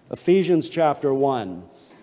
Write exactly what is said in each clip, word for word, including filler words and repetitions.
Ephesians chapter one.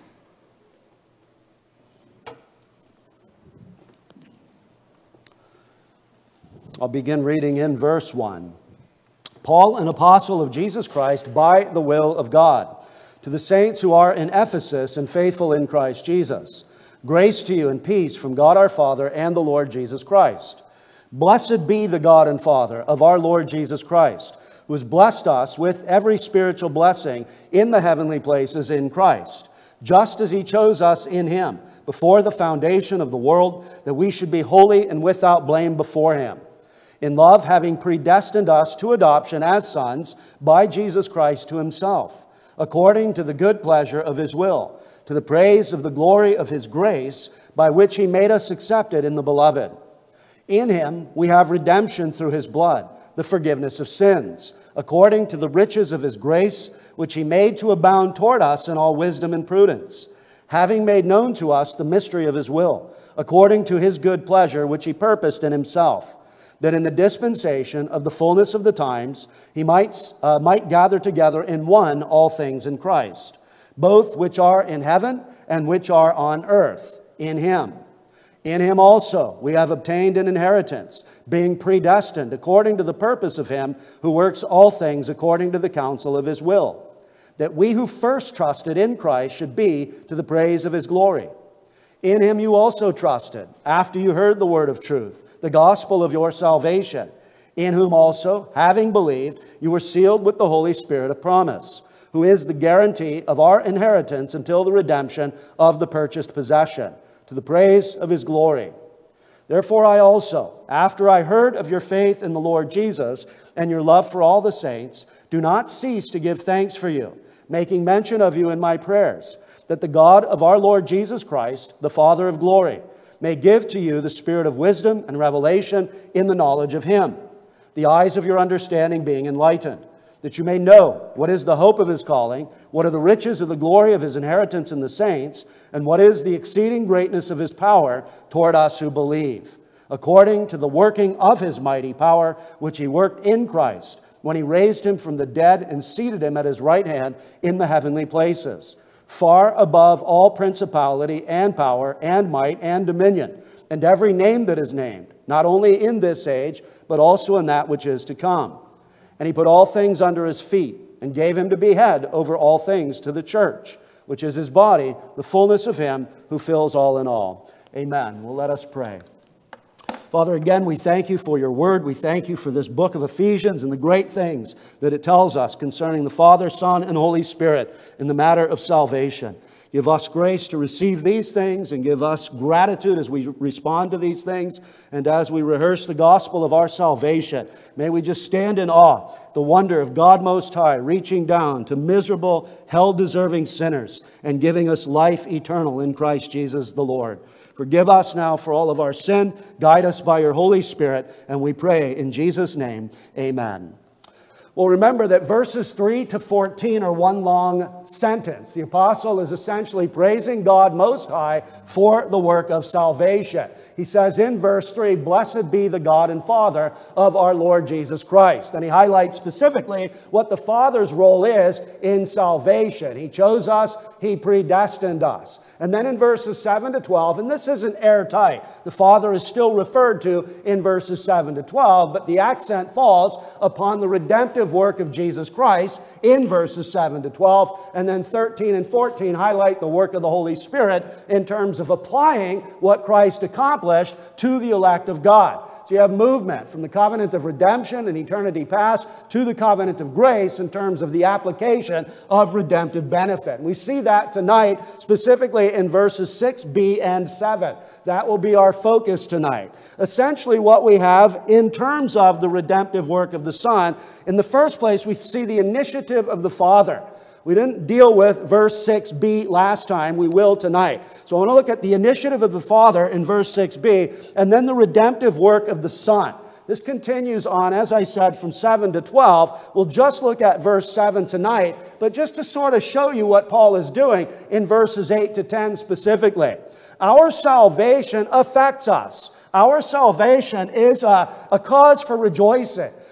I'll begin reading in verse one. Paul, an apostle of Jesus Christ, by the will of God, to the saints who are in Ephesus and faithful in Christ Jesus. Grace to you and peace from God our Father and the Lord Jesus Christ. Blessed be the God and Father of our Lord Jesus Christ, who has blessed us with every spiritual blessing in the heavenly places in Christ, just as He chose us in Him before the foundation of the world, that we should be holy and without blame before Him. In love, having predestined us to adoption as sons by Jesus Christ to Himself, according to the good pleasure of His will, to the praise of the glory of His grace, by which He made us accepted in the Beloved. In Him we have redemption through His blood, the forgiveness of sins, according to the riches of His grace, which He made to abound toward us in all wisdom and prudence, having made known to us the mystery of His will, according to His good pleasure, which He purposed in Himself, that in the dispensation of the fullness of the times He might, uh, might gather together in one all things in Christ, both which are in heaven and which are on earth, in Him. In Him also we have obtained an inheritance, being predestined according to the purpose of Him who works all things according to the counsel of His will, that we who first trusted in Christ should be to the praise of His glory. In Him you also trusted, after you heard the word of truth, the gospel of your salvation, in whom also, having believed, you were sealed with the Holy Spirit of promise, who is the guarantee of our inheritance until the redemption of the purchased possession, to the praise of His glory. Therefore I also, after I heard of your faith in the Lord Jesus and your love for all the saints, do not cease to give thanks for you, making mention of you in my prayers, that the God of our Lord Jesus Christ, the Father of glory, may give to you the spirit of wisdom and revelation in the knowledge of Him, the eyes of your understanding being enlightened, that you may know what is the hope of His calling, what are the riches of the glory of His inheritance in the saints, and what is the exceeding greatness of His power toward us who believe, according to the working of His mighty power, which He worked in Christ, when He raised Him from the dead and seated Him at His right hand in the heavenly places, far above all principality and power and might and dominion, and every name that is named, not only in this age, but also in that which is to come. And He put all things under His feet, and gave Him to be head over all things to the church, which is His body, the fullness of Him who fills all in all. Amen. Well, let us pray. Father, again, we thank You for Your word. We thank You for this book of Ephesians and the great things that it tells us concerning the Father, Son, and Holy Spirit in the matter of salvation. Give us grace to receive these things, and give us gratitude as we respond to these things. And as we rehearse the gospel of our salvation, may we just stand in awe, the wonder of God Most High, reaching down to miserable, hell-deserving sinners and giving us life eternal in Christ Jesus the Lord. Forgive us now for all of our sin. Guide us by Your Holy Spirit. And we pray in Jesus' name, amen. Well, remember that verses three to fourteen are one long sentence. The apostle is essentially praising God Most High for the work of salvation. He says in verse three, "Blessed be the God and Father of our Lord Jesus Christ." And he highlights specifically what the Father's role is in salvation. He chose us, He predestined us. And then in verses seven to twelve, and this isn't airtight, the Father is still referred to in verses seven to twelve, but the accent falls upon the redemptive work of Jesus Christ in verses seven to twelve. And then thirteen and fourteen highlight the work of the Holy Spirit in terms of applying what Christ accomplished to the elect of God. So you have movement from the covenant of redemption in eternity past to the covenant of grace in terms of the application of redemptive benefit. And we see that tonight specifically in verses six b and seven. That will be our focus tonight. Essentially what we have in terms of the redemptive work of the Son, in the first place we see the initiative of the Father. We didn't deal with verse six b last time. We will tonight. So I want to look at the initiative of the Father in verse six b and then the redemptive work of the Son. This continues on, as I said, from seven to twelve. We'll just look at verse seven tonight, but just to sort of show you what Paul is doing in verses eight to ten specifically. Our salvation affects us. Our salvation is a, a cause for rejoicing.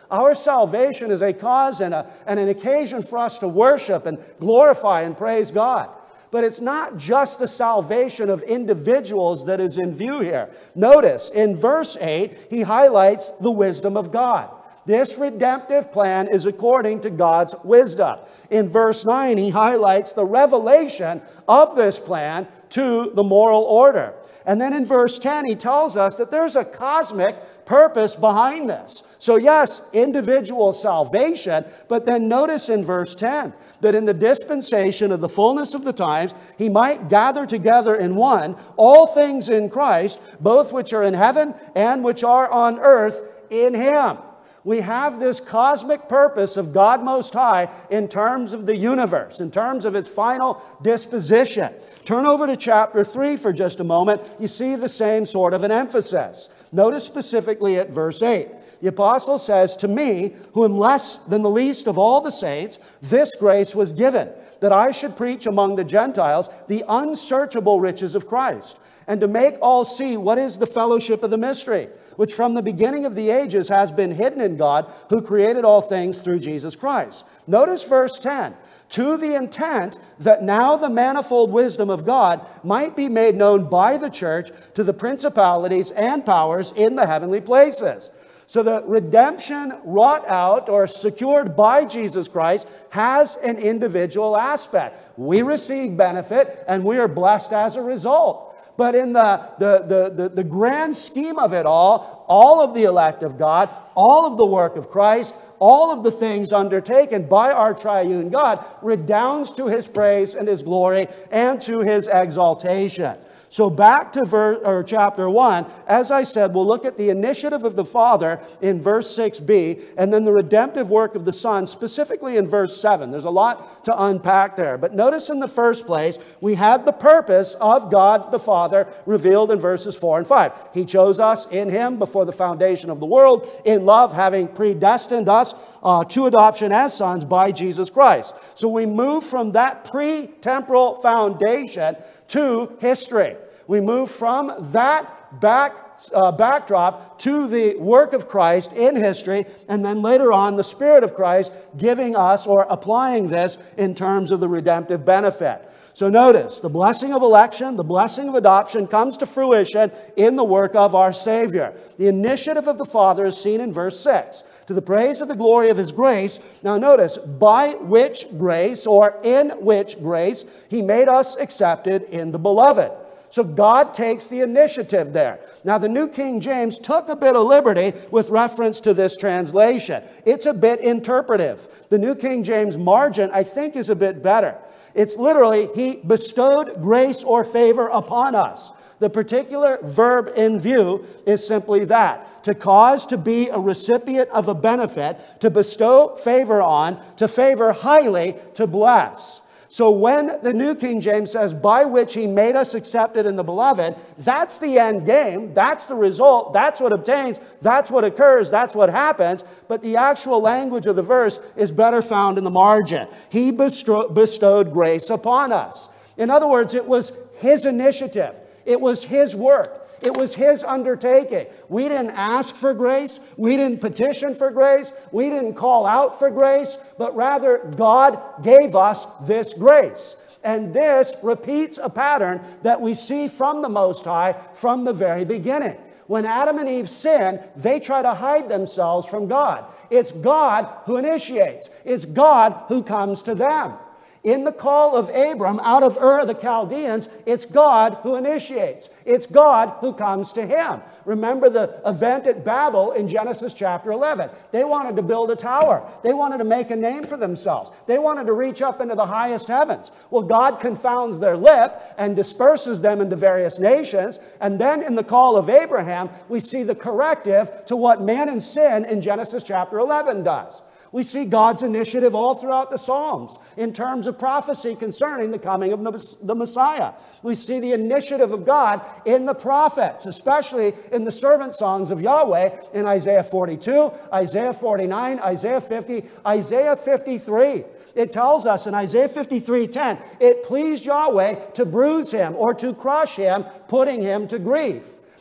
Our salvation is a cause and, a, and an occasion for us to worship and glorify and praise God. But it's not just the salvation of individuals that is in view here. Notice, in verse eight, he highlights the wisdom of God. This redemptive plan is according to God's wisdom. In verse nine, he highlights the revelation of this plan to the moral order. And then in verse ten, he tells us that there's a cosmic purpose behind this. So yes, individual salvation, but then notice in verse ten that in the dispensation of the fullness of the times, he might gather together in one all things in Christ, both which are in heaven and which are on earth in him. We have this cosmic purpose of God Most High in terms of the universe, in terms of its final disposition. Turn over to chapter three for just a moment. You see the same sort of an emphasis. Notice specifically at verse eight. The apostle says, "To me, who am less than the least of all the saints, this grace was given, that I should preach among the Gentiles the unsearchable riches of Christ, and to make all see what is the fellowship of the mystery, which from the beginning of the ages has been hidden in God, who created all things through Jesus Christ." Notice verse ten. "To the intent that now the manifold wisdom of God might be made known by the church to the principalities and powers in the heavenly places." So the redemption wrought out or secured by Jesus Christ has an individual aspect. We receive benefit and we are blessed as a result. But in the, the, the, the, the grand scheme of it all, all of the elect of God, all of the work of Christ, all of the things undertaken by our triune God redounds to his praise and his glory and to his exaltation. So back to verse, or chapter one, as I said, we'll look at the initiative of the Father in verse six b, and then the redemptive work of the Son, specifically in verse seven. There's a lot to unpack there. But notice in the first place, we had the purpose of God the Father revealed in verses four and five. He chose us in him before the foundation of the world, in love, having predestined us uh, to adoption as sons by Jesus Christ. So we move from that pre-temporal foundation to history. We move from that back uh, backdrop to the work of Christ in history, and then later on the Spirit of Christ giving us or applying this in terms of the redemptive benefit. So notice, the blessing of election, the blessing of adoption comes to fruition in the work of our Savior. The initiative of the Father is seen in verse six. To the praise of the glory of his grace. Now notice, by which grace or in which grace he made us accepted in the beloved. So God takes the initiative there. Now the New King James took a bit of liberty with reference to this translation. It's a bit interpretive. The New King James margin, I think, is a bit better. It's literally, he bestowed grace or favor upon us. The particular verb in view is simply that, to cause to be a recipient of a benefit, to bestow favor on, to favor highly, to bless. So when the New King James says, by which he made us accepted in the beloved, that's the end game, that's the result, that's what obtains, that's what occurs, that's what happens. But the actual language of the verse is better found in the margin. He bestowed grace upon us. In other words, it was his initiative. It was his work. It was his undertaking. We didn't ask for grace. We didn't petition for grace. We didn't call out for grace, but rather God gave us this grace. And this repeats a pattern that we see from the Most High from the very beginning. When Adam and Eve sin, they try to hide themselves from God. It's God who initiates. It's God who comes to them. In the call of Abram out of Ur of the Chaldeans, it's God who initiates. It's God who comes to him. Remember the event at Babel in Genesis chapter eleven. They wanted to build a tower. They wanted to make a name for themselves. They wanted to reach up into the highest heavens. Well, God confounds their lip and disperses them into various nations. And then in the call of Abraham, we see the corrective to what man in sin in Genesis chapter eleven does. We see God's initiative all throughout the Psalms in terms of prophecy concerning the coming of the Messiah. We see the initiative of God in the prophets, especially in the servant songs of Yahweh in Isaiah forty-two, Isaiah forty-nine, Isaiah fifty, Isaiah fifty-three. It tells us in Isaiah fifty-three ten, it pleased Yahweh to bruise him or to crush him, putting him to grief.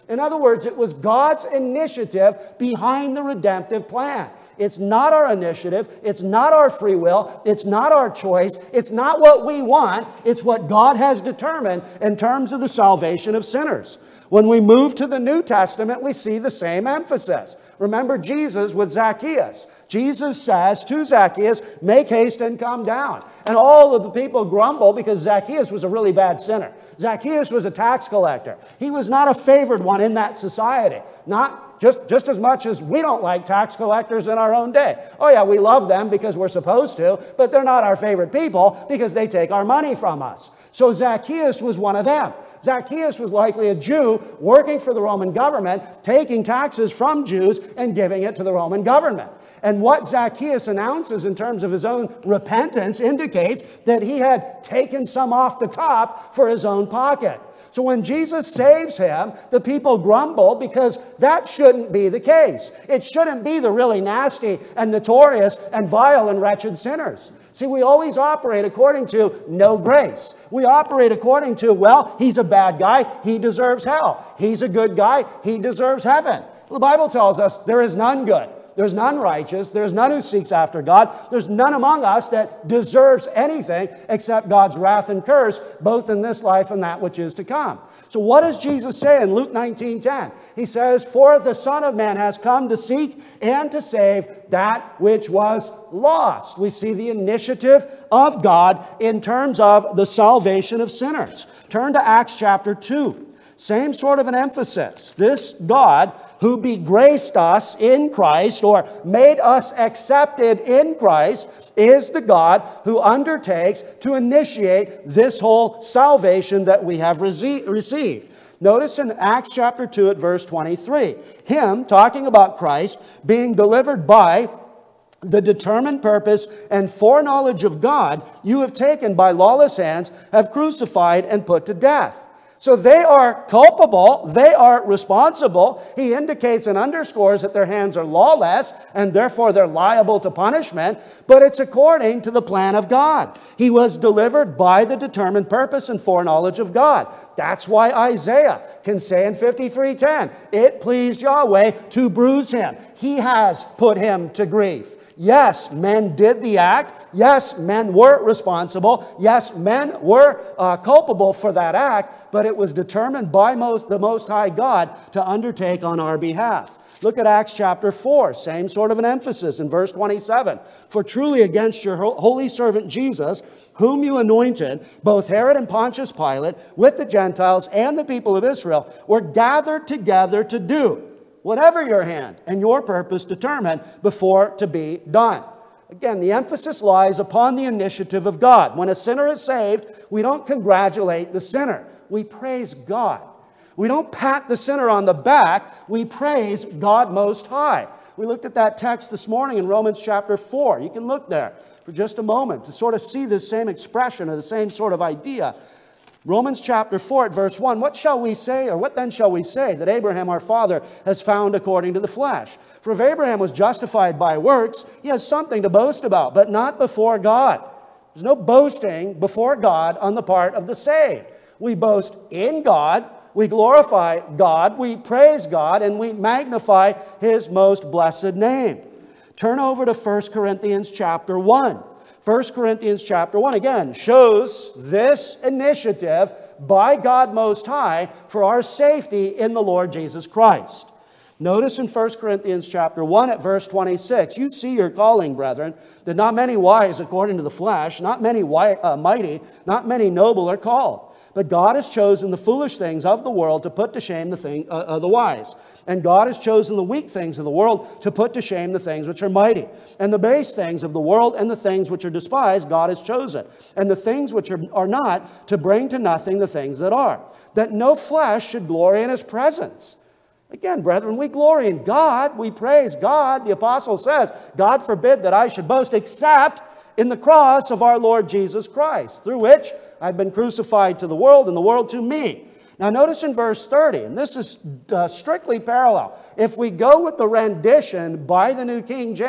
In other words, it was God's initiative behind the redemptive plan. It's not our initiative. It's not our free will. It's not our choice. It's not what we want. It's what God has determined in terms of the salvation of sinners. When we move to the New Testament, we see the same emphasis. Remember Jesus with Zacchaeus. Jesus says to Zacchaeus, make haste and come down. And all of the people grumble because Zacchaeus was a really bad sinner. Zacchaeus was a tax collector. He was not a favored one in that society. Not just, just as much as we don't like tax collectors in our own day. Oh yeah, we love them because we're supposed to, but they're not our favorite people because they take our money from us. So Zacchaeus was one of them. Zacchaeus was likely a Jew working for the Roman government, taking taxes from Jews and giving it to the Roman government. And what Zacchaeus announces in terms of his own repentance indicates that he had taken some off the top for his own pocket. So when Jesus saves him, the people grumble because that shouldn't be the case. It shouldn't be the really nasty and notorious and vile and wretched sinners. See, we always operate according to no grace. We operate according to, well, he's a bad guy, he deserves hell. He's a good guy, he deserves heaven. The Bible tells us there is none good. There's none righteous. There's none who seeks after God. There's none among us that deserves anything except God's wrath and curse, both in this life and that which is to come. So what does Jesus say in Luke nineteen ten? He says, for the Son of Man has come to seek and to save that which was lost. We see the initiative of God in terms of the salvation of sinners. Turn to Acts chapter two. Same sort of an emphasis. This God who begraced us in Christ or made us accepted in Christ is the God who undertakes to initiate this whole salvation that we have received. Notice in Acts chapter two at verse twenty-three, him, talking about Christ, being delivered by the determined purpose and foreknowledge of God, you have taken by lawless hands, have crucified and put to death. So they are culpable, they are responsible. He indicates and underscores that their hands are lawless and therefore they're liable to punishment, but it's according to the plan of God. He was delivered by the determined purpose and foreknowledge of God. That's why Isaiah can say in fifty-three ten, it pleased Yahweh to bruise him. He has put him to grief. Yes, men did the act. Yes, men were responsible. Yes, men were uh, culpable for that act, but it was determined by most, the Most High God to undertake on our behalf. Look at Acts chapter four, same sort of an emphasis in verse twenty-seven. For truly against your holy servant Jesus, whom you anointed, both Herod and Pontius Pilate, with the Gentiles and the people of Israel, were gathered together to do whatever your hand and your purpose determined before to be done. Again, the emphasis lies upon the initiative of God. When a sinner is saved, we don't congratulate the sinner. We praise God. We don't pat the sinner on the back. We praise God Most High. We looked at that text this morning in Romans chapter four. You can look there for just a moment to sort of see this same expression or the same sort of idea. Romans chapter four at verse one, what shall we say, or what then shall we say, that Abraham our father has found according to the flesh? For if Abraham was justified by works, he has something to boast about, but not before God. There's no boasting before God on the part of the saved. We boast in God, we glorify God, we praise God, and we magnify His most blessed name. Turn over to First Corinthians chapter one. First Corinthians chapter one, again, shows this initiative by God Most High for our safety in the Lord Jesus Christ. Notice in First Corinthians chapter one at verse twenty-six, you see your calling, brethren, that not many wise according to the flesh, not many uh, mighty, not many noble are called. But God has chosen the foolish things of the world to put to shame the, thing, uh, uh, the wise. And God has chosen the weak things of the world to put to shame the things which are mighty. And the base things of the world and the things which are despised, God has chosen. And the things which are, are not, to bring to nothing the things that are. That no flesh should glory in His presence. Again, brethren, we glory in God. We praise God. The apostle says, God forbid that I should boast except in the cross of our Lord Jesus Christ, through which I've been crucified to the world and the world to me. Now notice in verse thirty, and this is uh, strictly parallel. If we go with the rendition by the New King James,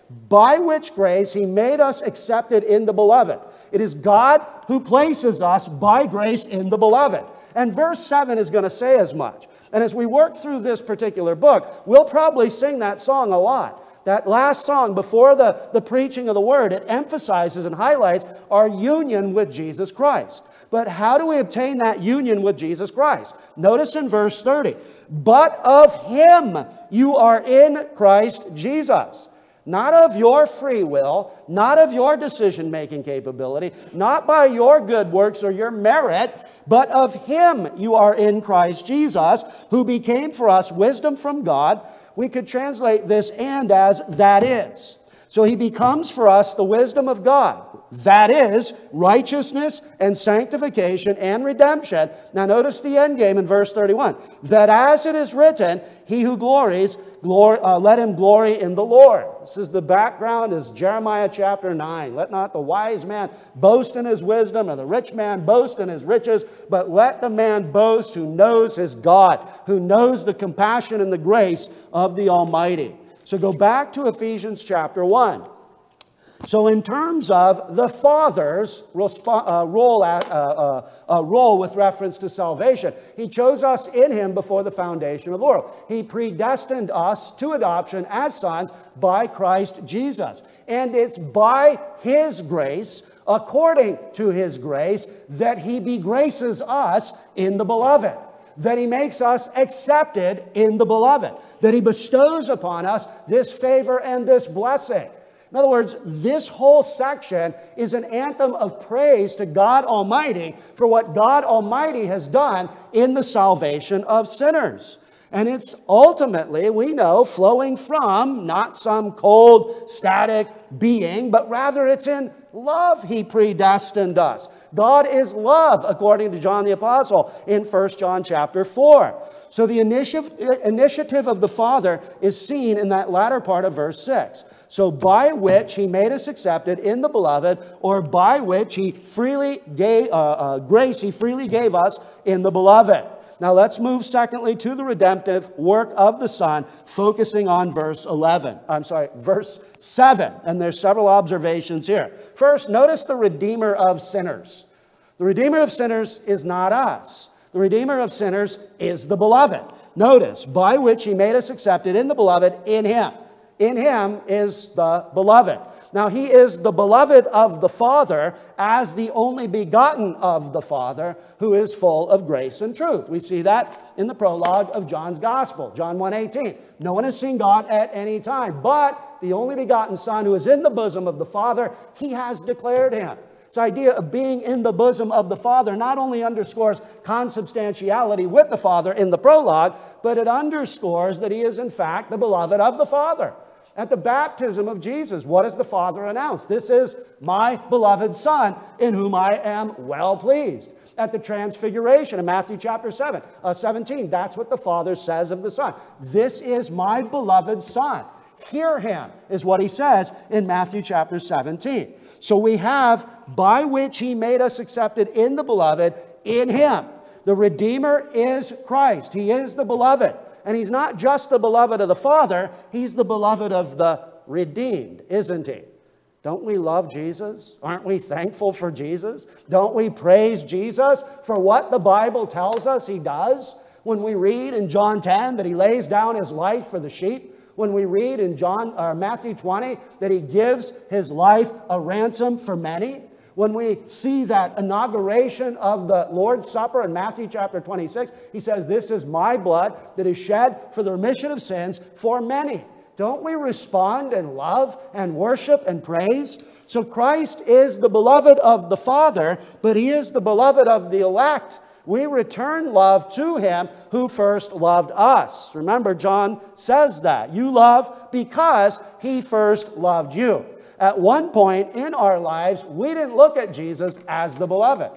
by which grace he made us accepted in the beloved. It is God who places us by grace in the beloved. And verse seven is going to say as much. And as we work through this particular book, we'll probably sing that song a lot. That last song before the, the preaching of the word, it emphasizes and highlights our union with Jesus Christ. But how do we obtain that union with Jesus Christ? Notice in verse thirty, but of him you are in Christ Jesus. Not of your free will, not of your decision-making capability, not by your good works or your merit, but of him you are in Christ Jesus, who became for us wisdom from God. We could translate this "and" as "that is." So he becomes for us the wisdom of God. That is righteousness and sanctification and redemption. Now notice the end game in verse thirty-one. That as it is written, he who glories, glory, uh, let him glory in the Lord. This is the background is Jeremiah chapter nine. Let not the wise man boast in his wisdom, or the rich man boast in his riches, but let the man boast who knows his God, who knows the compassion and the grace of the Almighty. So go back to Ephesians chapter one. So in terms of the Father's uh, role, at, uh, uh, uh, role with reference to salvation, he chose us in him before the foundation of the world. He predestined us to adoption as sons by Christ Jesus. And it's by his grace, according to his grace, that he begraces us in the beloved. That he makes us accepted in the beloved. That he bestows upon us this favor and this blessing. In other words, this whole section is an anthem of praise to God Almighty for what God Almighty has done in the salvation of sinners. And it's ultimately, we know, flowing from not some cold, static being, but rather it's in love he predestined us. God is love, according to John the Apostle in First John chapter four. So the initiative of the Father is seen in that latter part of verse six. So by which he made us accepted in the beloved, or by which he freely gave, uh, uh, grace he freely gave us in the beloved. Now let's move secondly to the redemptive work of the Son, focusing on verse eleven. I'm sorry, verse seven. And there's several observations here. First, notice the Redeemer of sinners. The Redeemer of sinners is not us. The Redeemer of sinners is the beloved. Notice, by which he made us accepted in the beloved in him. In him is the beloved. Now he is the beloved of the Father as the only begotten of the Father, who is full of grace and truth. We see that in the prologue of John's Gospel, John one eighteen. No one has seen God at any time, but the only begotten Son who is in the bosom of the Father, he has declared him. This idea of being in the bosom of the Father not only underscores consubstantiality with the Father in the prologue, but it underscores that he is in fact the beloved of the Father. At the baptism of Jesus, what does the Father announce? This is my beloved Son, in whom I am well pleased. At the transfiguration in Matthew chapter seven, uh, seventeen, that's what the Father says of the Son. This is my beloved Son. Hear him, is what he says in Matthew chapter seventeen. So we have, by which he made us accepted in the beloved, in him. The Redeemer is Christ. He is the beloved. And he's not just the beloved of the Father, he's the beloved of the redeemed, isn't he? Don't we love Jesus? Aren't we thankful for Jesus? Don't we praise Jesus for what the Bible tells us he does? When we read in John ten that he lays down his life for the sheep, when we read in John or Matthew twenty that he gives his life a ransom for many, when we see that inauguration of the Lord's Supper in Matthew chapter twenty-six, he says, this is my blood that is shed for the remission of sins for many. Don't we respond in love and worship and praise? So Christ is the beloved of the Father, but he is the beloved of the elect. We return love to him who first loved us. Remember, John says that. You love because he first loved you. At one point in our lives, we didn't look at Jesus as the beloved.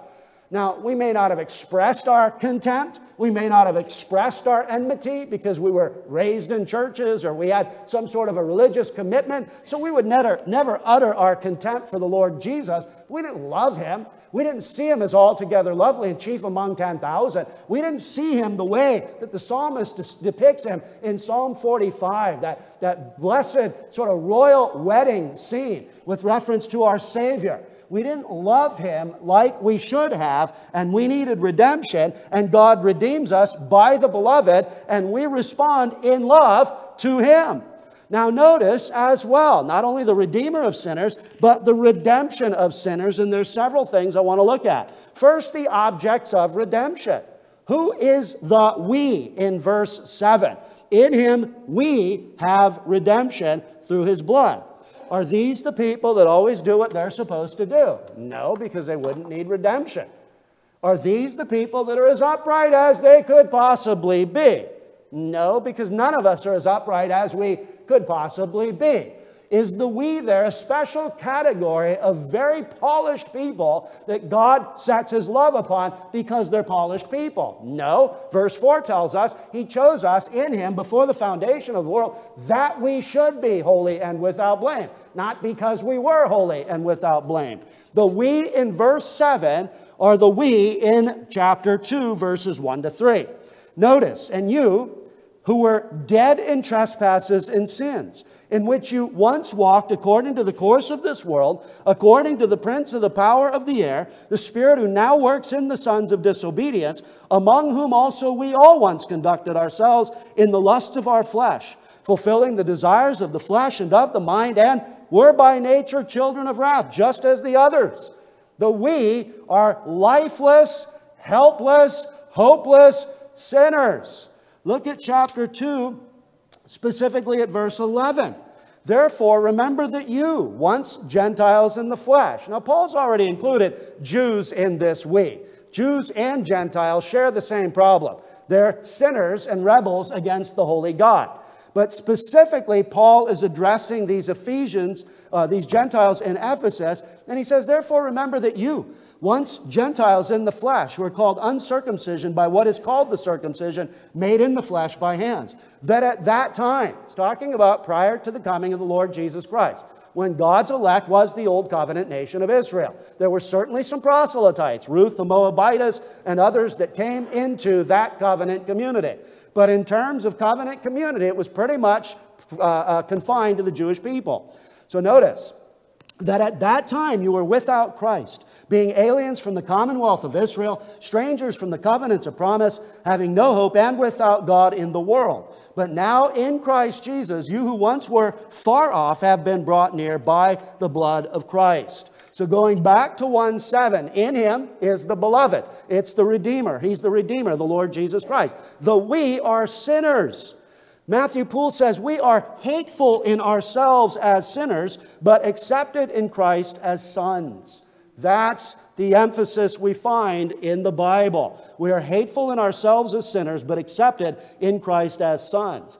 Now, we may not have expressed our contempt. We may not have expressed our enmity because we were raised in churches or we had some sort of a religious commitment. So we would never, never utter our contempt for the Lord Jesus. We didn't love him. We didn't see him as altogether lovely and chief among ten thousand. We didn't see him the way that the psalmist depicts him in Psalm forty-five, that, that blessed sort of royal wedding scene with reference to our Savior. We didn't love him like we should have, and we needed redemption, and God redeems us by the beloved, and we respond in love to him. Now notice as well, not only the Redeemer of sinners, but the redemption of sinners, and there's several things I want to look at. First, the objects of redemption. Who is the we in verse seven? In him we have redemption through his blood. Are these the people that always do what they're supposed to do? No, because they wouldn't need redemption. Are these the people that are as upright as they could possibly be? No, because none of us are as upright as we could possibly be. Is the we there a special category of very polished people that God sets his love upon because they're polished people? No. Verse four tells us he chose us in him before the foundation of the world that we should be holy and without blame. Not because we were holy and without blame. The we in verse seven are the we in chapter two, verses one to three. Notice, and you who were dead in trespasses and sins, in which you once walked according to the course of this world, according to the prince of the power of the air, the spirit who now works in the sons of disobedience, among whom also we all once conducted ourselves in the lusts of our flesh, fulfilling the desires of the flesh and of the mind, and were by nature children of wrath, just as the others. The we are lifeless, helpless, hopeless sinners. Look at chapter two, specifically at verse eleven. Therefore, remember that you, once Gentiles in the flesh. Now, Paul's already included Jews in this we. Jews and Gentiles share the same problem. They're sinners and rebels against the holy God. But specifically, Paul is addressing these Ephesians, uh, these Gentiles in Ephesus, and he says, therefore, remember that you, once Gentiles in the flesh, were called uncircumcision by what is called the circumcision made in the flesh by hands. That at that time, he's talking about prior to the coming of the Lord Jesus Christ, when God's elect was the old covenant nation of Israel. There were certainly some proselytes, Ruth the Moabitess and others that came into that covenant community. But in terms of covenant community, it was pretty much uh, uh, confined to the Jewish people. So notice that at that time you were without Christ, being aliens from the commonwealth of Israel, strangers from the covenants of promise, having no hope and without God in the world. But now in Christ Jesus, you who once were far off have been brought near by the blood of Christ. So going back to one seven, in him is the beloved. It's the Redeemer. He's the Redeemer, the Lord Jesus Christ. The we are sinners. Matthew Poole says, we are hateful in ourselves as sinners, but accepted in Christ as sons. That's the emphasis we find in the Bible. We are hateful in ourselves as sinners, but accepted in Christ as sons.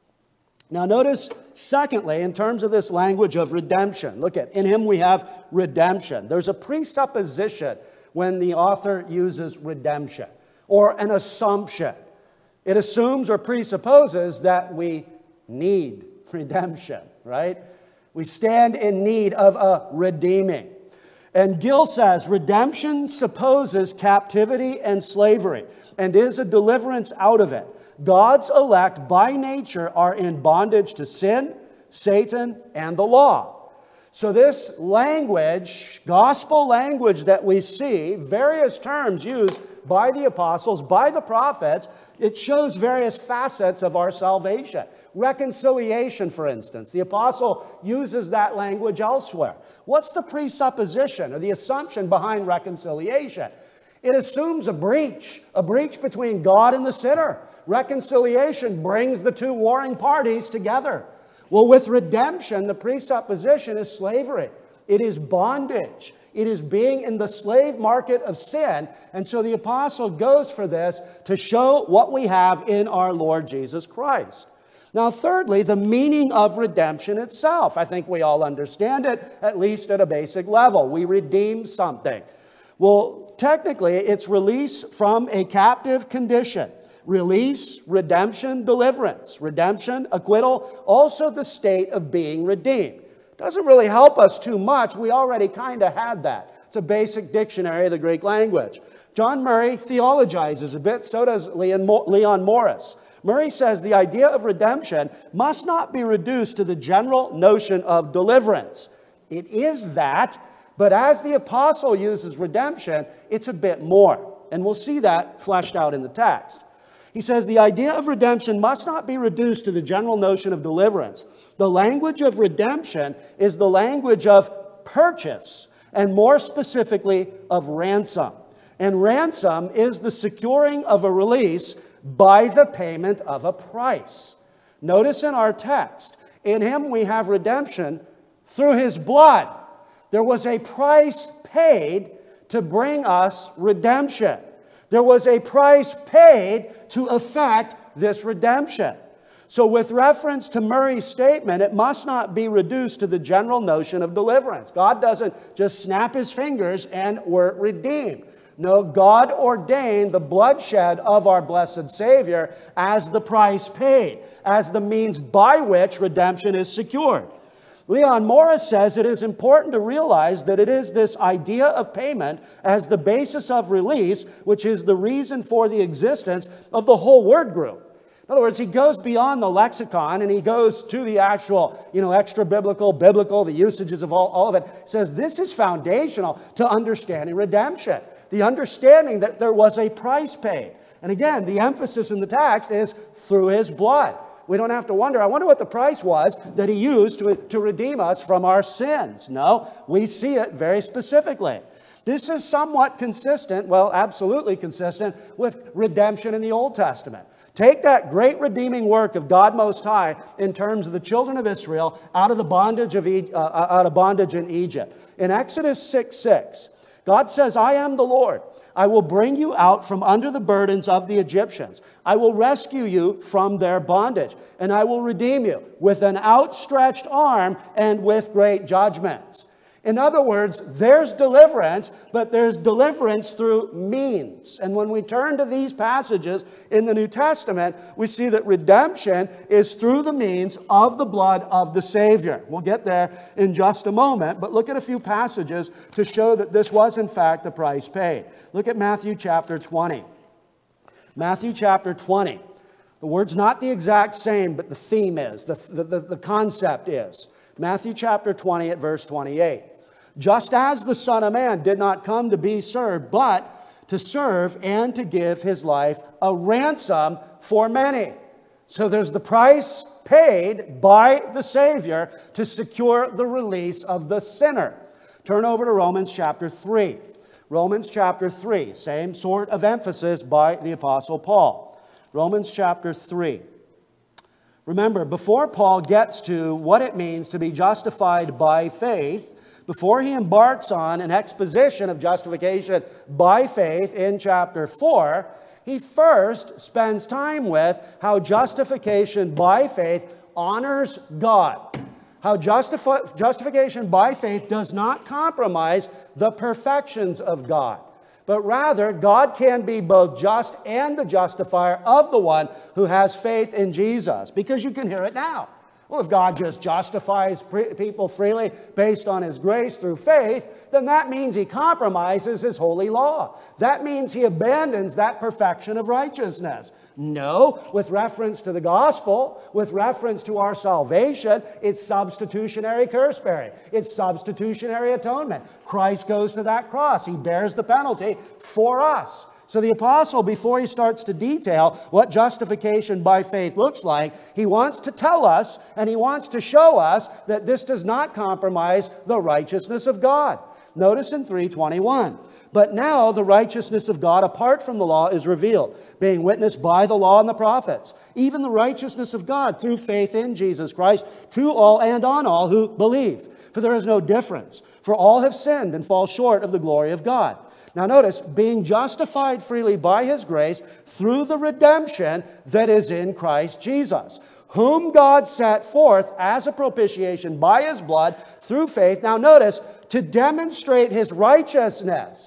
Now notice, secondly, in terms of this language of redemption, look at, in him we have redemption. There's a presupposition when the author uses redemption, or an assumption. It assumes or presupposes that we need redemption, right? We stand in need of a redeeming. And Gill says, redemption supposes captivity and slavery, and is a deliverance out of it. God's elect by nature are in bondage to sin, Satan, and the law. So this language, gospel language that we see, various terms used by the apostles, by the prophets, it shows various facets of our salvation. Reconciliation, for instance. The apostle uses that language elsewhere. What's the presupposition or the assumption behind reconciliation? It assumes a breach, a breach between God and the sinner. Reconciliation brings the two warring parties together. Well, with redemption, the presupposition is slavery. It is bondage. It is being in the slave market of sin. And so the apostle goes for this to show what we have in our Lord Jesus Christ. Now, thirdly, the meaning of redemption itself. I think we all understand it, at least at a basic level. We redeem something. Well, technically, it's release from a captive condition. Release, redemption, deliverance. Redemption, acquittal, also the state of being redeemed. Doesn't really help us too much. We already kind of had that. It's a basic dictionary of the Greek language. John Murray theologizes a bit, so does Leon Morris. Murray says the idea of redemption must not be reduced to the general notion of deliverance. It is that, but as the apostle uses redemption, it's a bit more. And we'll see that fleshed out in the text. He says the idea of redemption must not be reduced to the general notion of deliverance. The language of redemption is the language of purchase, and more specifically of ransom. And ransom is the securing of a release by the payment of a price. Notice in our text, in him we have redemption through his blood. There was a price paid to bring us redemption. There was a price paid to effect this redemption. So with reference to Murray's statement, it must not be reduced to the general notion of deliverance. God doesn't just snap his fingers and we're redeemed. No, God ordained the bloodshed of our blessed Savior as the price paid, as the means by which redemption is secured. Leon Morris says it is important to realize that it is this idea of payment as the basis of release, which is the reason for the existence of the whole word group. In other words, he goes beyond the lexicon and he goes to the actual, you know, extra biblical, biblical, the usages of all, all of it. He says this is foundational to understanding redemption. The understanding that there was a price paid. And again, the emphasis in the text is through his blood. We don't have to wonder, I wonder what the price was that he used to, to redeem us from our sins. No, we see it very specifically. This is somewhat consistent, well, absolutely consistent with redemption in the Old Testament. Take that great redeeming work of God Most High in terms of the children of Israel out of the bondage of e- uh, out of bondage in Egypt. In Exodus six six, God says, I am the Lord. I will bring you out from under the burdens of the Egyptians. I will rescue you from their bondage, and I will redeem you with an outstretched arm and with great judgments. In other words, there's deliverance, but there's deliverance through means. And when we turn to these passages in the New Testament, we see that redemption is through the means of the blood of the Savior. We'll get there in just a moment, but look at a few passages to show that this was in fact the price paid. Look at Matthew chapter twenty. Matthew chapter twenty. The word's not the exact same, but the theme is, the, the, the, the concept is. Matthew chapter twenty at verse twenty-eight. Just as the Son of Man did not come to be served, but to serve and to give his life a ransom for many. So there's the price paid by the Savior to secure the release of the sinner. Turn over to Romans chapter three. Romans chapter three, same sort of emphasis by the Apostle Paul. Romans chapter three. Remember, before Paul gets to what it means to be justified by faith, before he embarks on an exposition of justification by faith in chapter four, he first spends time with how justification by faith honors God. How justifi- justification by faith does not compromise the perfections of God. But rather, God can be both just and the justifier of the one who has faith in Jesus. Because you can hear it now. Well, if God just justifies people freely based on his grace through faith, then that means he compromises his holy law. That means he abandons that perfection of righteousness. No, with reference to the gospel, with reference to our salvation, it's substitutionary curse bearing. It's substitutionary atonement. Christ goes to that cross. He bears the penalty for us. So the apostle, before he starts to detail what justification by faith looks like, he wants to tell us and he wants to show us that this does not compromise the righteousness of God. Notice in three twenty-one, but now the righteousness of God apart from the law is revealed, being witnessed by the law and the prophets, even the righteousness of God through faith in Jesus Christ to all and on all who believe. For there is no difference, for all have sinned and fall short of the glory of God. Now notice, being justified freely by his grace through the redemption that is in Christ Jesus, whom God set forth as a propitiation by his blood through faith. Now notice, to demonstrate his righteousness.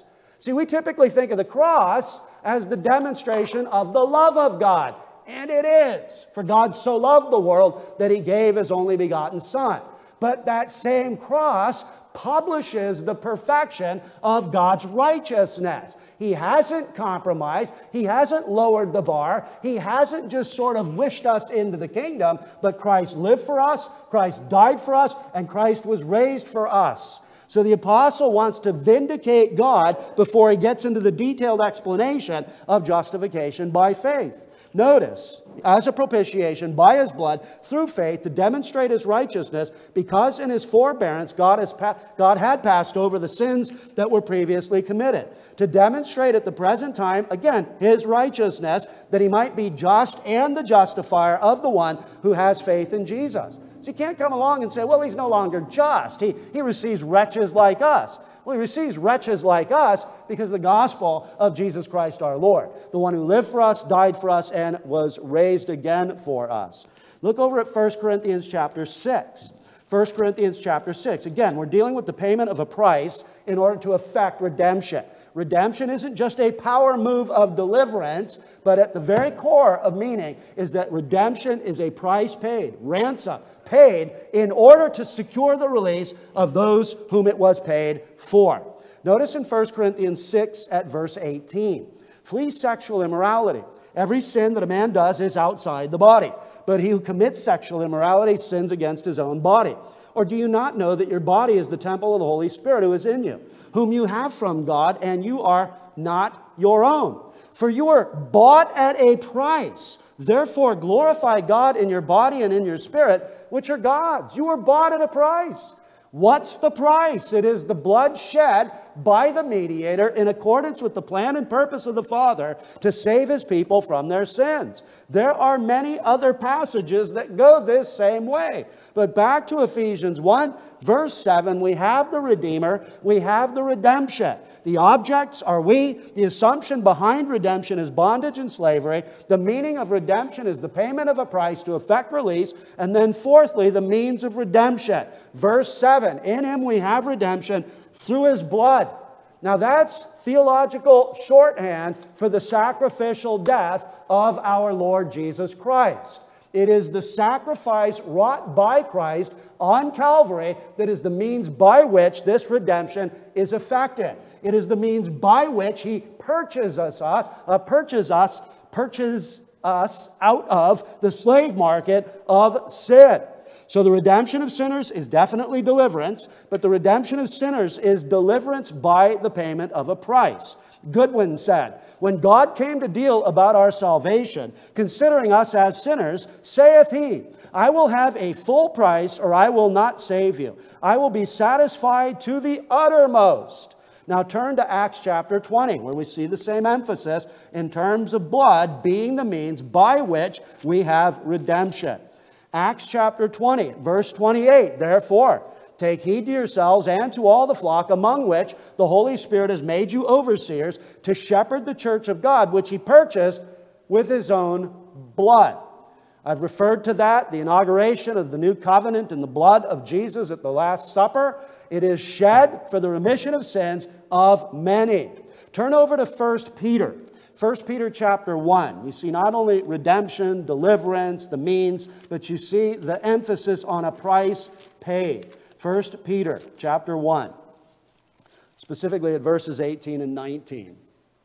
See, we typically think of the cross as the demonstration of the love of God. And it is. For God so loved the world that he gave his only begotten Son. But that same cross publishes the perfection of God's righteousness. He hasn't compromised. He hasn't lowered the bar. He hasn't just sort of wished us into the kingdom, but Christ lived for us, Christ died for us, and Christ was raised for us. So the apostle wants to vindicate God before he gets into the detailed explanation of justification by faith. Notice, as a propitiation by his blood through faith to demonstrate his righteousness, because in his forbearance God, has pa- God had passed over the sins that were previously committed. To demonstrate at the present time, again, his righteousness, that he might be just and the justifier of the one who has faith in Jesus. So you can't come along and say, well, he's no longer just. He, he receives wretches like us. Well, he receives wretches like us because of the gospel of Jesus Christ our Lord, the one who lived for us, died for us, and was raised again for us. Look over at First Corinthians chapter six. First Corinthians chapter six. Again, we're dealing with the payment of a price in order to effect redemption. Redemption isn't just a power move of deliverance, but at the very core of meaning is that redemption is a price paid, ransom paid in order to secure the release of those whom it was paid for. Notice in First Corinthians six at verse eighteen. Flee sexual immorality. Every sin that a man does is outside the body, but he who commits sexual immorality sins against his own body. Or do you not know that your body is the temple of the Holy Spirit who is in you, whom you have from God, and you are not your own? For you are bought at a price. Therefore glorify God in your body and in your spirit, which are God's. You were bought at a price. What's the price? It is the blood shed by the mediator in accordance with the plan and purpose of the Father to save his people from their sins. There are many other passages that go this same way. But back to Ephesians one, verse seven, we have the Redeemer, we have the redemption. The objects are we. The assumption behind redemption is bondage and slavery. The meaning of redemption is the payment of a price to effect release. And then fourthly, the means of redemption. Verse seven. In him we have redemption through his blood. Now that's theological shorthand for the sacrificial death of our Lord Jesus Christ. It is the sacrifice wrought by Christ on Calvary that is the means by which this redemption is effected. It is the means by which he purchases us, uh, purchases us, purchases us out of the slave market of sin. So the redemption of sinners is definitely deliverance, but the redemption of sinners is deliverance by the payment of a price. Goodwin said, when God came to deal about our salvation, considering us as sinners, saith he, I will have a full price, or I will not save you. I will be satisfied to the uttermost. Now turn to Acts chapter twenty, where we see the same emphasis in terms of blood being the means by which we have redemption. Acts chapter twenty, verse twenty-eight, therefore, take heed to yourselves and to all the flock among which the Holy Spirit has made you overseers to shepherd the church of God, which he purchased with his own blood. I've referred to that, the inauguration of the new covenant in the blood of Jesus at the Last Supper. It is shed for the remission of sins of many. Turn over to First Peter. First Peter chapter one, you see not only redemption, deliverance, the means, but you see the emphasis on a price paid. First Peter chapter one, specifically at verses eighteen and nineteen.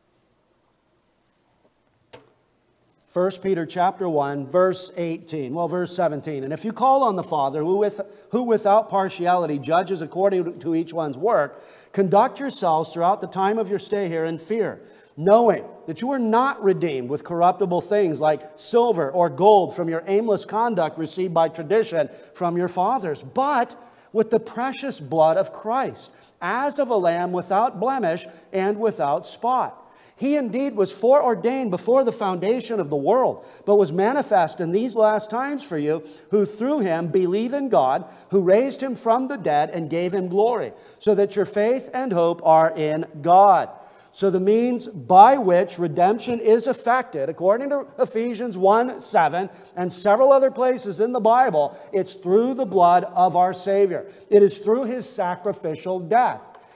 First Peter chapter one, verse eighteen, well, verse seventeen. And if you call on the Father, who, with, who without partiality judges according to each one's work, conduct yourselves throughout the time of your stay here in fear, knowing that you are not redeemed with corruptible things like silver or gold from your aimless conduct received by tradition from your fathers, but with the precious blood of Christ, as of a lamb without blemish and without spot. He indeed was foreordained before the foundation of the world, but was manifest in these last times for you, who through him believe in God, who raised him from the dead and gave him glory, so that your faith and hope are in God. So the means by which redemption is effected, according to Ephesians one seven and several other places in the Bible, it's through the blood of our Savior. It is through his sacrificial death.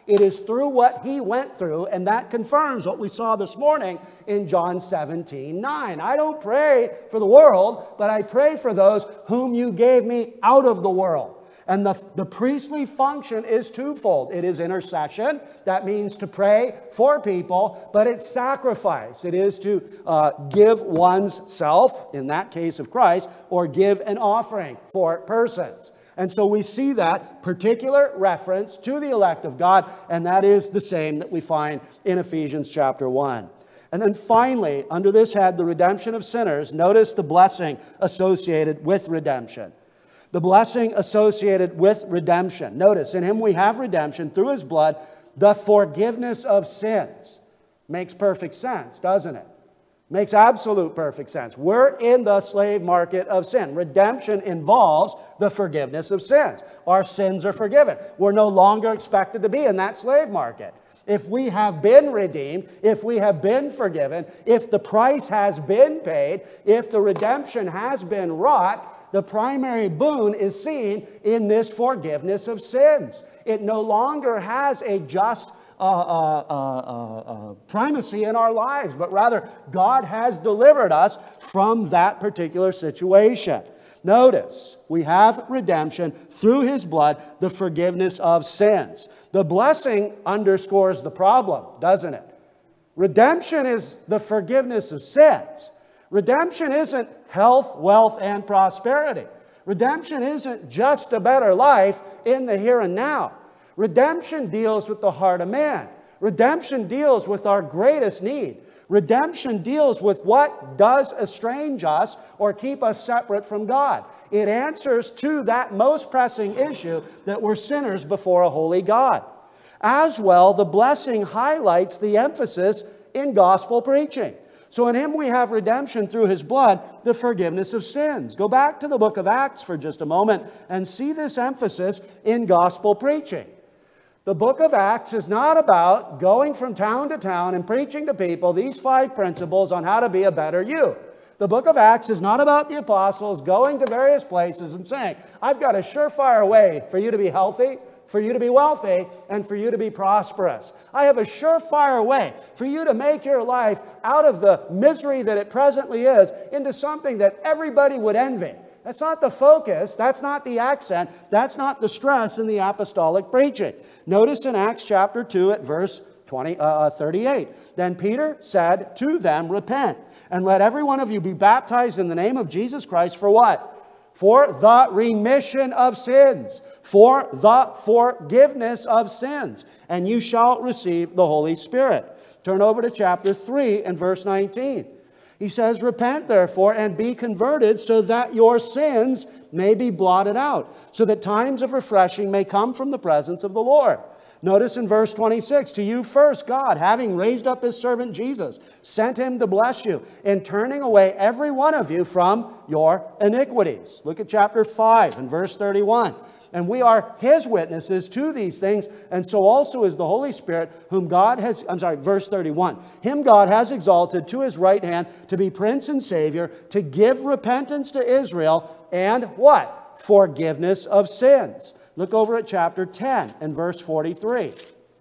It is through what he went through, and that confirms what we saw this morning in John seventeen nine. I don't pray for the world, but I pray for those whom you gave me out of the world. And the, the priestly function is twofold. It is intercession. That means to pray for people, but it's sacrifice. It is to uh, give one's self, in that case of Christ, or give an offering for persons. And so we see that particular reference to the elect of God, and that is the same that we find in Ephesians chapter one. And then finally, under this head, the redemption of sinners, notice the blessing associated with redemption. The blessing associated with redemption. Notice, in him we have redemption through his blood, the forgiveness of sins. Makes perfect sense, doesn't it? Makes absolute perfect sense. We're in the slave market of sin. Redemption involves the forgiveness of sins. Our sins are forgiven. We're no longer expected to be in that slave market. If we have been redeemed, if we have been forgiven, if the price has been paid, if the redemption has been wrought, the primary boon is seen in this forgiveness of sins. It no longer has a just uh, uh, uh, uh, uh, primacy in our lives, but rather God has delivered us from that particular situation. Notice, we have redemption through his blood, the forgiveness of sins. The blessing underscores the problem, doesn't it? Redemption is the forgiveness of sins. Redemption isn't health, wealth, and prosperity. Redemption isn't just a better life in the here and now. Redemption deals with the heart of man. Redemption deals with our greatest need. Redemption deals with what does estrange us or keep us separate from God. It answers to that most pressing issue that we're sinners before a holy God. As well, the blessing highlights the emphasis in gospel preaching. So in him we have redemption through his blood, the forgiveness of sins. Go back to the book of Acts for just a moment and see this emphasis in gospel preaching. The book of Acts is not about going from town to town and preaching to people these five principles on how to be a better you. The book of Acts is not about the apostles going to various places and saying, I've got a surefire way for you to be healthy, for you to be wealthy, and for you to be prosperous. I have a surefire way for you to make your life out of the misery that it presently is into something that everybody would envy. That's not the focus. That's not the accent. That's not the stress in the apostolic preaching. Notice in Acts chapter two at verse twenty, uh, thirty-eight. Then Peter said to them, repent, and let every one of you be baptized in the name of Jesus Christ for what? For the remission of sins, for the forgiveness of sins, and you shall receive the Holy Spirit. Turn over to chapter three and verse nineteen. He says, repent therefore and be converted so that your sins may be blotted out, so that times of refreshing may come from the presence of the Lord. Notice in verse twenty-six, to you first God, having raised up his servant Jesus, sent him to bless you in turning away every one of you from your iniquities. Look at chapter five and verse thirty-one. And we are his witnesses to these things, and so also is the Holy Spirit, whom God has, I'm sorry, verse thirty-one. Him God has exalted to his right hand to be Prince and Savior, to give repentance to Israel, and what? Forgiveness of sins. Look over at chapter ten and verse forty-three.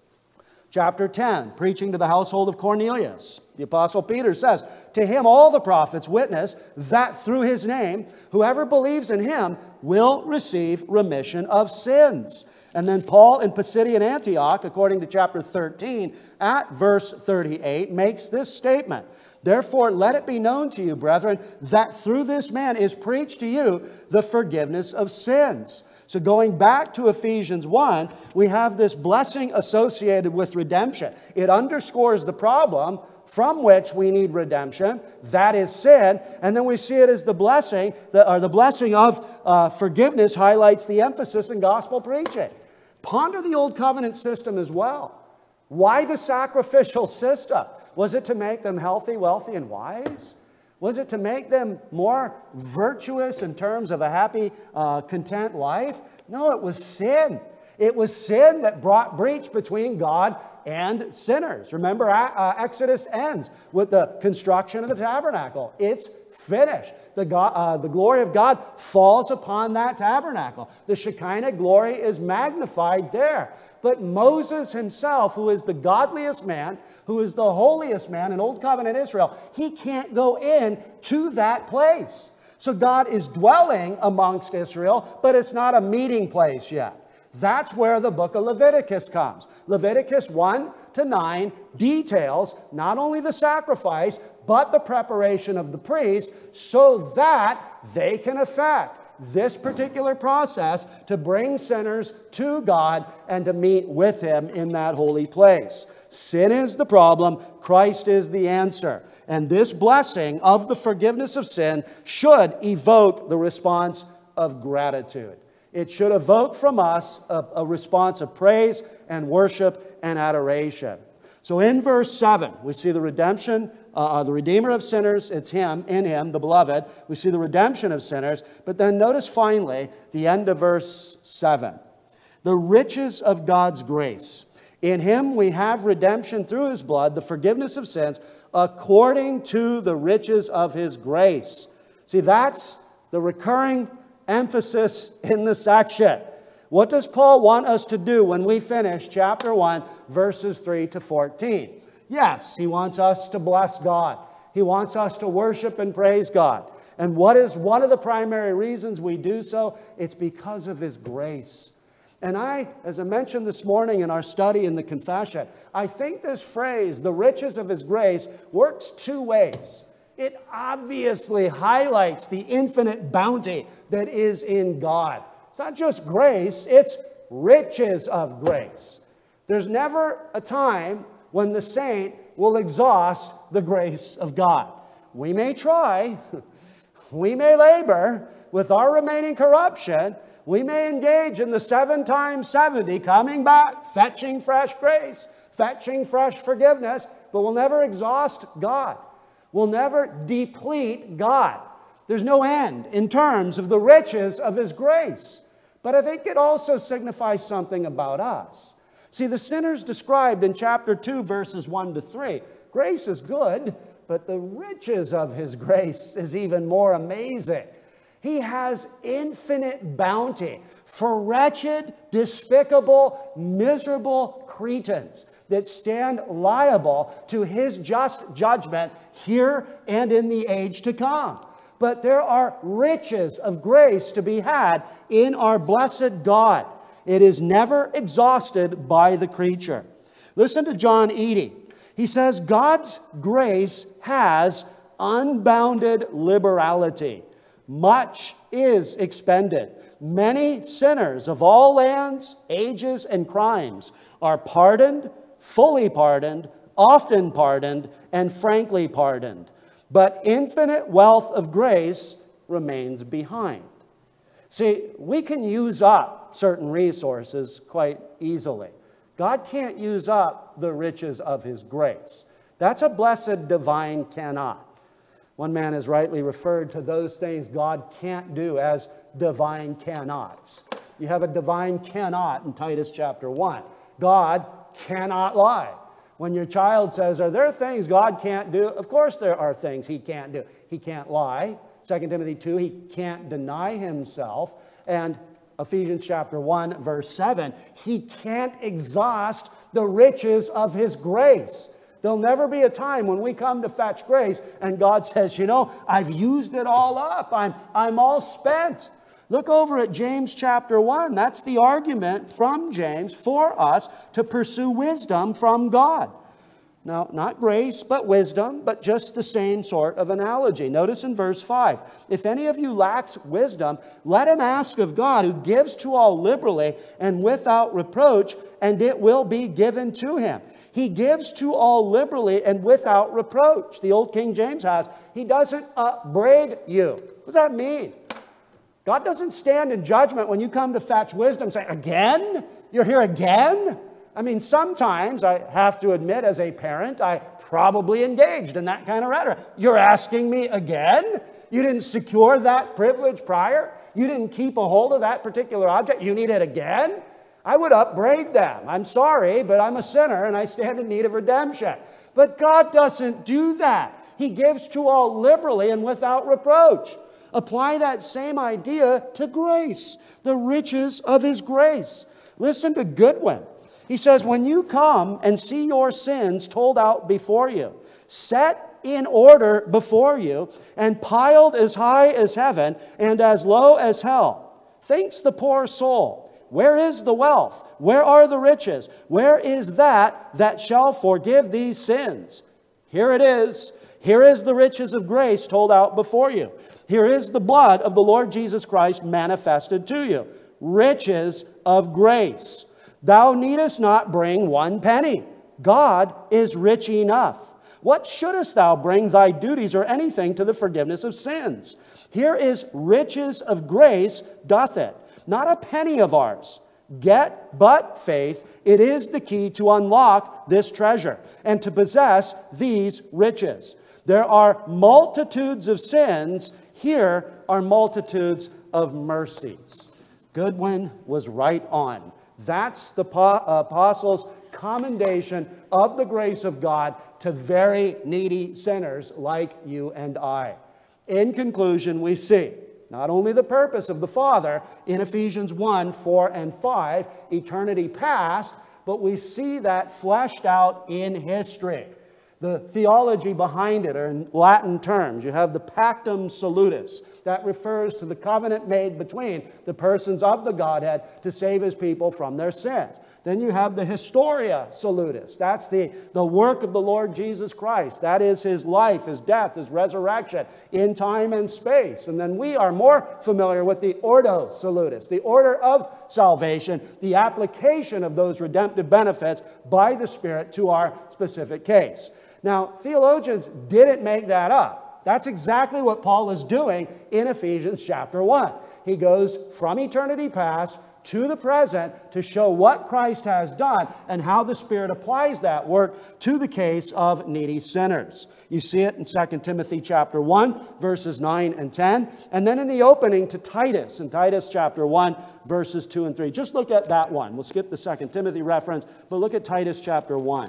Chapter ten, preaching to the household of Cornelius. The Apostle Peter says, to him all the prophets witness that through his name, whoever believes in him will receive remission of sins. And then Paul in Pisidian Antioch, according to chapter thirteen, at verse thirty-eight, makes this statement. Therefore, let it be known to you, brethren, that through this man is preached to you the forgiveness of sins. So going back to Ephesians one, we have this blessing associated with redemption. It underscores the problem from which we need redemption, that is sin, and then we see it as the blessing, the, or the blessing of uh, forgiveness highlights the emphasis in gospel preaching. Ponder the Old Covenant system as well. Why the sacrificial system? Was it to make them healthy, wealthy, and wise? Was it to make them more virtuous in terms of a happy, uh, content life? No, it was sin. It was sin that brought breach between God and sinners. Remember, uh, Exodus ends with the construction of the tabernacle. It's finished. The, God, uh, the glory of God falls upon that tabernacle. The Shekinah glory is magnified there. But Moses himself, who is the godliest man, who is the holiest man in Old Covenant Israel, he can't go in to that place. So God is dwelling amongst Israel, but it's not a meeting place yet. That's where the book of Leviticus comes. Leviticus one to nine details not only the sacrifice, but the preparation of the priest so that they can effect this particular process to bring sinners to God and to meet with Him in that holy place. Sin is the problem. Christ is the answer. And this blessing of the forgiveness of sin should evoke the response of gratitude. It should evoke from us a, a response of praise and worship and adoration. So in verse seven, we see the redemption, uh, the Redeemer of sinners. It's Him, in Him, the beloved. We see the redemption of sinners. But then notice finally the end of verse seven. The riches of God's grace. In Him we have redemption through His blood, the forgiveness of sins, according to the riches of His grace. See, that's the recurring emphasis in the section. What does Paul want us to do when we finish chapter one, verses three to fourteen? Yes, he wants us to bless God. He wants us to worship and praise God. And what is one of the primary reasons we do so? It's because of His grace. And I, as I mentioned this morning in our study in the confession, I think this phrase, the riches of His grace, works two ways. It obviously highlights the infinite bounty that is in God. It's not just grace, it's riches of grace. There's never a time when the saint will exhaust the grace of God. We may try, we may labor with our remaining corruption, we may engage in the seven times seventy, coming back, fetching fresh grace, fetching fresh forgiveness, but we'll never exhaust God. We'll never deplete God. There's no end in terms of the riches of His grace. But I think it also signifies something about us. See, the sinners described in chapter two, verses one to three, grace is good, but the riches of His grace is even more amazing. He has infinite bounty for wretched, despicable, miserable Cretans that stand liable to His just judgment here and in the age to come. But there are riches of grace to be had in our blessed God. It is never exhausted by the creature. Listen to John Eadie. He says, God's grace has unbounded liberality. Much is expended. Many sinners of all lands, ages, and crimes are pardoned, fully pardoned, often pardoned, and frankly pardoned. But infinite wealth of grace remains behind. See, we can use up certain resources quite easily. God can't use up the riches of His grace. That's a blessed divine cannot. One man has rightly referred to those things God can't do as divine cannots. You have a divine cannot in Titus chapter one. God cannot lie. When your child says, are there things God can't do? Of course there are things He can't do. He can't lie. Second Timothy two, He can't deny Himself. And Ephesians chapter one, verse seven, He can't exhaust the riches of His grace. There'll never be a time when we come to fetch grace and God says, you know, I've used it all up. I'm, I'm all spent. Look over at James chapter one. That's the argument from James for us to pursue wisdom from God. Now, not grace, but wisdom, but just the same sort of analogy. Notice in verse five, if any of you lacks wisdom, let him ask of God, who gives to all liberally and without reproach, and it will be given to him. He gives to all liberally and without reproach. The old King James has, He doesn't upbraid you. What does that mean? God doesn't stand in judgment when you come to fetch wisdom saying, again? You're here again? I mean, sometimes, I have to admit, as a parent, I probably engaged in that kind of rhetoric. You're asking me again? You didn't secure that privilege prior? You didn't keep a hold of that particular object? You need it again? I would upbraid them. I'm sorry, but I'm a sinner and I stand in need of redemption. But God doesn't do that. He gives to all liberally and without reproach. Apply that same idea to grace, the riches of His grace. Listen to Goodwin. He says, when you come and see your sins told out before you, set in order before you, and piled as high as heaven and as low as hell, thinks the poor soul, where is the wealth? Where are the riches? Where is that that shall forgive these sins? Here it is. Here is the riches of grace told out before you. Here is the blood of the Lord Jesus Christ manifested to you. Riches of grace. Thou needest not bring one penny. God is rich enough. What shouldest thou bring thy duties or anything to the forgiveness of sins? Here is riches of grace doth it. Not a penny of ours. Get but faith. It is the key to unlock this treasure and to possess these riches. There are multitudes of sins. Here are multitudes of mercies. Goodwin was right on. That's the apostles' commendation of the grace of God to very needy sinners like you and I. In conclusion, we see not only the purpose of the Father in Ephesians one, four, and five, eternity past, but we see that fleshed out in history. The theology behind it are in Latin terms. You have the Pactum Salutis. That refers to the covenant made between the persons of the Godhead to save His people from their sins. Then you have the Historia Salutis. That's the, the work of the Lord Jesus Christ. That is His life, His death, His resurrection in time and space. And then we are more familiar with the Ordo Salutis, the order of salvation, the application of those redemptive benefits by the Spirit to our specific case. Now, theologians didn't make that up. That's exactly what Paul is doing in Ephesians chapter one. He goes from eternity past to the present to show what Christ has done and how the Spirit applies that work to the case of needy sinners. You see it in Second Timothy chapter one, verses nine and ten, and then in the opening to Titus, in Titus chapter one, verses two and three. Just look at that one. We'll skip the Second Timothy reference, but look at Titus chapter one.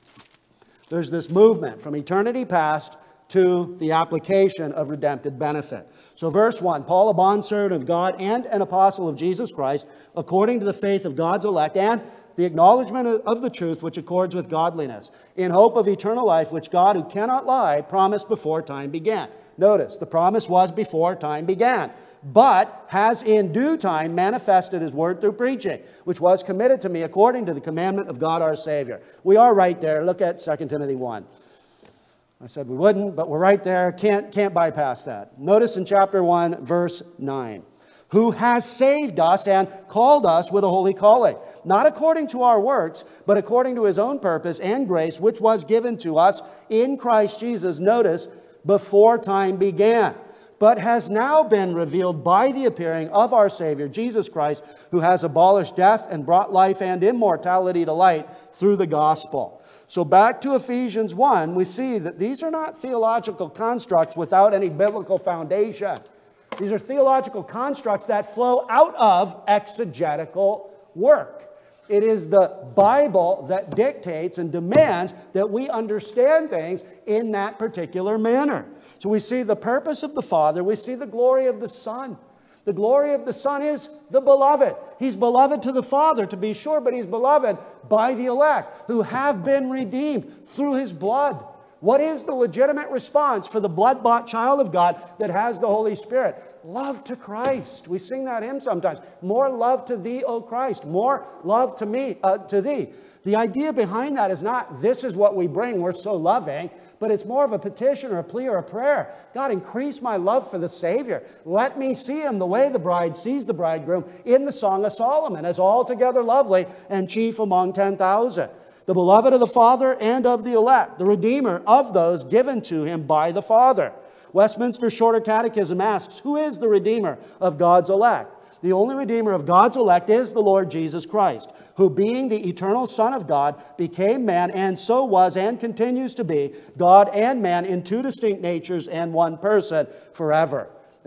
There's this movement from eternity past to the application of redemptive benefit. So verse one, Paul, a bondservant of God and an apostle of Jesus Christ, according to the faith of God's elect and the acknowledgement of the truth which accords with godliness, in hope of eternal life, which God, who cannot lie, promised before time began. Notice, the promise was before time began, but has in due time manifested His word through preaching, which was committed to me according to the commandment of God our Savior. We are right there. Look at Second Timothy one. I said we wouldn't, but we're right there. Can't, can't bypass that. Notice in chapter one, verse nine. Who has saved us and called us with a holy calling, not according to our works, but according to His own purpose and grace, which was given to us in Christ Jesus, notice, before time began, but has now been revealed by the appearing of our Savior, Jesus Christ, who has abolished death and brought life and immortality to light through the gospel. So back to Ephesians one, we see that these are not theological constructs without any biblical foundation. These are theological constructs that flow out of exegetical work. It is the Bible that dictates and demands that we understand things in that particular manner. So we see the purpose of the Father. We see the glory of the Son. The glory of the Son is the beloved. He's beloved to the Father, to be sure, but He's beloved by the elect who have been redeemed through His blood. What is the legitimate response for the blood-bought child of God that has the Holy Spirit? Love to Christ. We sing that hymn sometimes. More love to thee, O Christ. More love to me, uh, to thee. The idea behind that is not, this is what we bring, we're so loving, but it's more of a petition or a plea or a prayer. God, increase my love for the Savior. Let me see Him the way the bride sees the bridegroom in the Song of Solomon, as altogether lovely and chief among ten thousand. The beloved of the Father and of the elect, the Redeemer of those given to Him by the Father. Westminster Shorter Catechism asks, who is the Redeemer of God's elect? The only Redeemer of God's elect is the Lord Jesus Christ, who being the eternal Son of God, became man, and so was and continues to be God and man in two distinct natures and one person forever.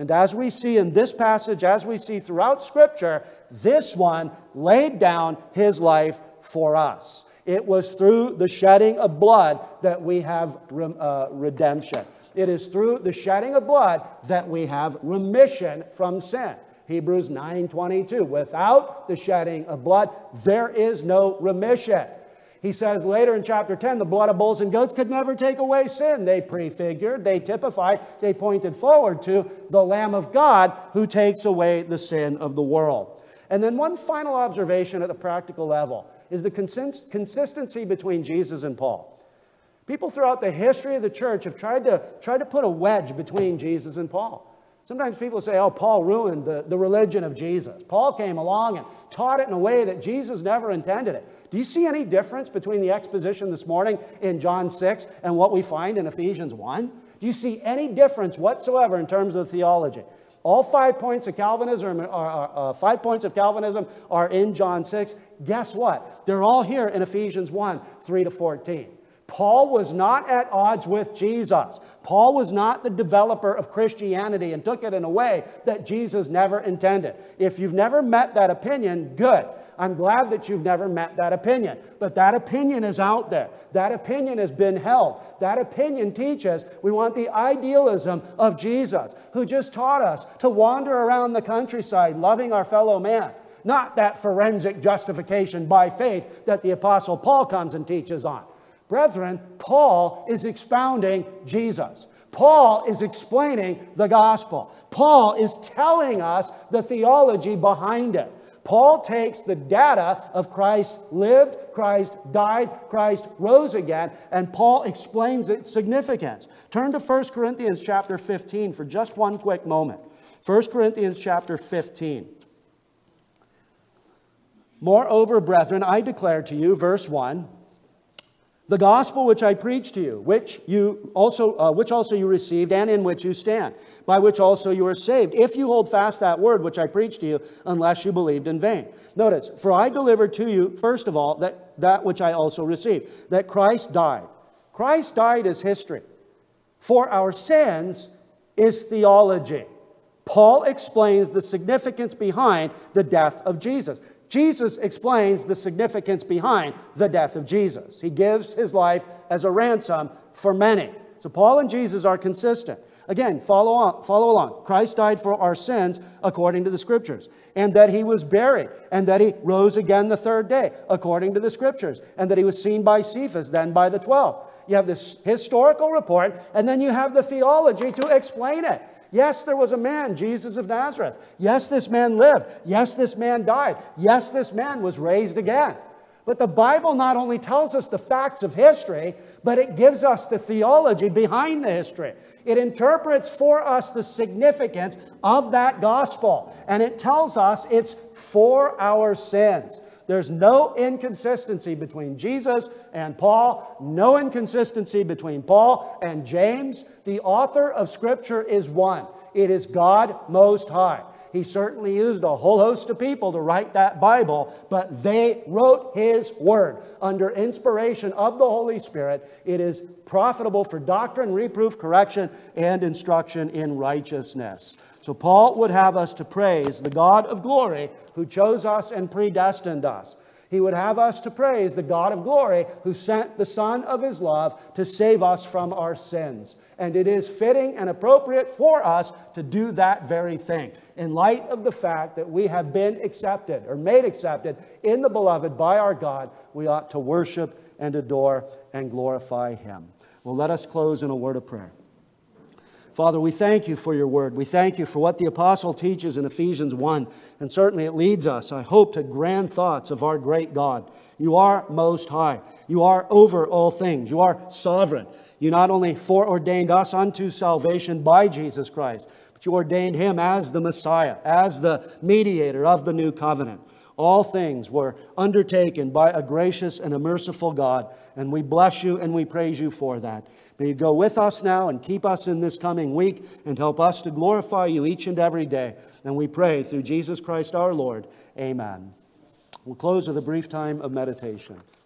And as we see in this passage, as we see throughout Scripture, this one laid down his life for us. It was through the shedding of blood that we have uh, redemption. It is through the shedding of blood that we have remission from sin. Hebrews nine twenty-two, without the shedding of blood, there is no remission. He says later in chapter ten, the blood of bulls and goats could never take away sin. They prefigured, they typified, they pointed forward to the Lamb of God who takes away the sin of the world. And then one final observation at the practical level is the consist- consistency between Jesus and Paul. People throughout the history of the church have tried to, tried to put a wedge between Jesus and Paul. Sometimes people say, oh, Paul ruined the, the religion of Jesus. Paul came along and taught it in a way that Jesus never intended it. Do you see any difference between the exposition this morning in John six and what we find in Ephesians one? Do you see any difference whatsoever in terms of theology? All five points of Calvinism are, are, uh, five points of Calvinism are in John six. Guess what? They're all here in Ephesians one, three to fourteen. Paul was not at odds with Jesus. Paul was not the developer of Christianity and took it in a way that Jesus never intended. If you've never met that opinion, good. I'm glad that you've never met that opinion. But that opinion is out there. That opinion has been held. That opinion teaches we want the idealism of Jesus, who just taught us to wander around the countryside loving our fellow man. Not that forensic justification by faith that the Apostle Paul comes and teaches on. Brethren, Paul is expounding Jesus. Paul is explaining the gospel. Paul is telling us the theology behind it. Paul takes the data of Christ lived, Christ died, Christ rose again, and Paul explains its significance. Turn to First Corinthians chapter fifteen for just one quick moment. First Corinthians chapter fifteen. Moreover, brethren, I declare to you, verse one, the gospel which I preached to you, which you also, uh, which also you received, and in which you stand, by which also you are saved, if you hold fast that word which I preached to you, unless you believed in vain. Notice, for I delivered to you, first of all, that, that which I also received, that Christ died. Christ died is history. For our sins is theology. Paul explains the significance behind the death of Jesus. Jesus explains the significance behind the death of Jesus. He gives his life as a ransom for many. So Paul and Jesus are consistent. Again, follow on, follow along. Christ died for our sins according to the Scriptures, and that he was buried, and that he rose again the third day according to the Scriptures, and that he was seen by Cephas, then by the twelve. You have this historical report, and then you have the theology to explain it. Yes, there was a man, Jesus of Nazareth. Yes, this man lived. Yes, this man died. Yes, this man was raised again. But the Bible not only tells us the facts of history, but it gives us the theology behind the history. It interprets for us the significance of that gospel. And it tells us it's for our sins. There's no inconsistency between Jesus and Paul, no inconsistency between Paul and James. The author of Scripture is one. It is God Most High. He certainly used a whole host of people to write that Bible, but they wrote His Word under inspiration of the Holy Spirit. It is profitable for doctrine, reproof, correction, and instruction in righteousness. So Paul would have us to praise the God of glory who chose us and predestined us. He would have us to praise the God of glory who sent the Son of His love to save us from our sins. And it is fitting and appropriate for us to do that very thing. In light of the fact that we have been accepted or made accepted in the Beloved by our God, we ought to worship and adore and glorify Him. Well, let us close in a word of prayer. Father, we thank you for your word. We thank you for what the apostle teaches in Ephesians one. And certainly it leads us, I hope, to grand thoughts of our great God. You are most high. You are over all things. You are sovereign. You not only foreordained us unto salvation by Jesus Christ, but you ordained Him as the Messiah, as the mediator of the new covenant. All things were undertaken by a gracious and a merciful God, and we bless you and we praise you for that. May you go with us now and keep us in this coming week and help us to glorify you each and every day. And we pray through Jesus Christ our Lord. Amen. We'll close with a brief time of meditation.